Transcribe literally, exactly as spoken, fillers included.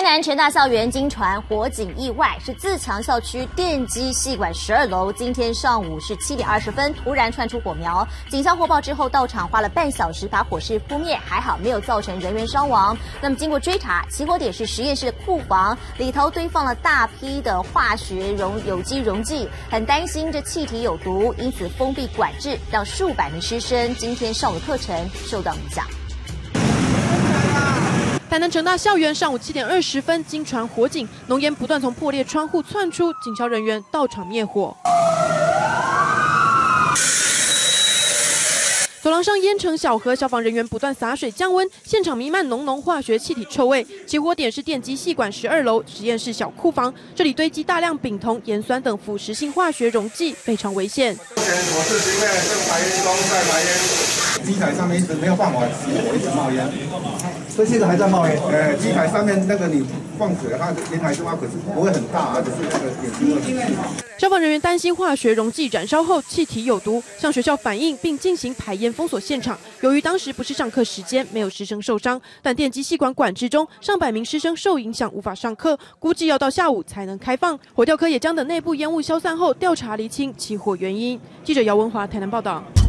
南成大校园惊传火警意外，是自强校区电机系馆十二楼。今天上午是七点二十分，突然窜出火苗。警消获报之后到场，花了半小时把火势扑灭，还好没有造成人员伤亡。那么经过追查，起火点是实验室的库房，里头堆放了大批的化学溶有机溶剂，很担心这气体有毒，因此封闭管制，让数百名师生今天上午课程受到影响。 台南成大校园上午七点二十分，惊传火警，浓烟不断从破裂窗户窜出，警消人员到场灭火。走廊上烟成小河，消防人员不断洒水降温，现场弥漫浓浓化学气体臭味。起火点是电机系馆十二楼实验室小库房，这里堆积大量丙酮、盐酸等腐蚀性化学溶剂，非常危险。 目前我是因为正排烟中，在排烟，机台上面一直没有放完，火一直冒烟。 所以现在还在冒烟。呃，机台上面那个你放水，它的烟还是冒，可是不会很大，只是那个眼睛问题。 消防人员担心化学溶剂燃烧后气体有毒，向学校反映并进行排烟封锁现场。由于当时不是上课时间，没有师生受伤，但电机系馆管制中，上百名师生受影响无法上课，估计要到下午才能开放。火调科也将等内部烟雾消散后调查厘清起火原因。记者姚文华台南报道。